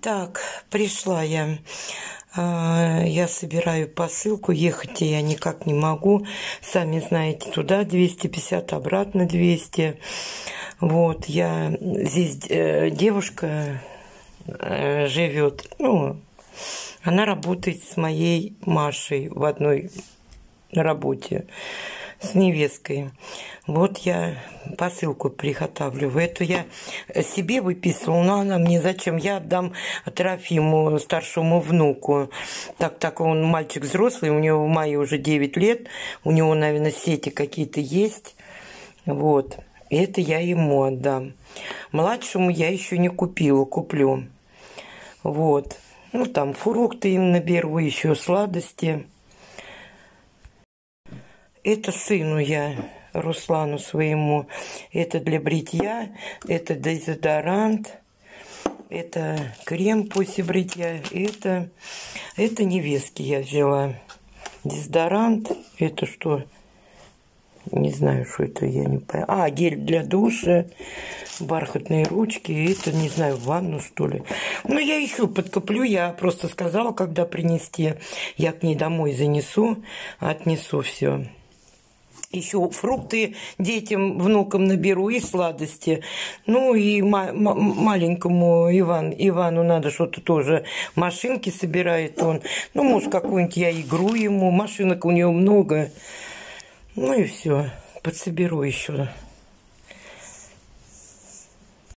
Так, пришла я. Я собираю посылку. Ехать я никак не могу. Сами знаете, туда 250, обратно 200. Вот, я здесь девушка живет. Ну, она работает с моей Машей в одной работе. С невесткой. Вот я посылку приготавливаю. Эту я себе выписывала, но она мне зачем? Я отдам Трофиму, старшему внуку. Так он мальчик взрослый, у него в мае уже 9 лет. У него, наверное, сети какие-то есть. Вот. И это я ему отдам. Младшему я еще не купила, куплю. Вот. Ну, там фрукты им наберу, еще сладости. Это сыну я, Руслану своему. Это для бритья, это дезодорант, это крем после бритья. Это невестке я взяла. Дезодорант, это что? Не знаю, что это, я не понимаю. Гель для душа, бархатные ручки. Это, не знаю, в ванну, что ли. Ну, я еще подкоплю. Я просто сказала, когда принести. Я к ней домой занесу, отнесу все. Еще фрукты детям, внукам наберу и сладости. Ну и маленькому Ивану надо что-то тоже. Машинки собирает он. Ну, может, какую-нибудь я игру ему. Машинок у него много. Ну и все. Подсоберу еще.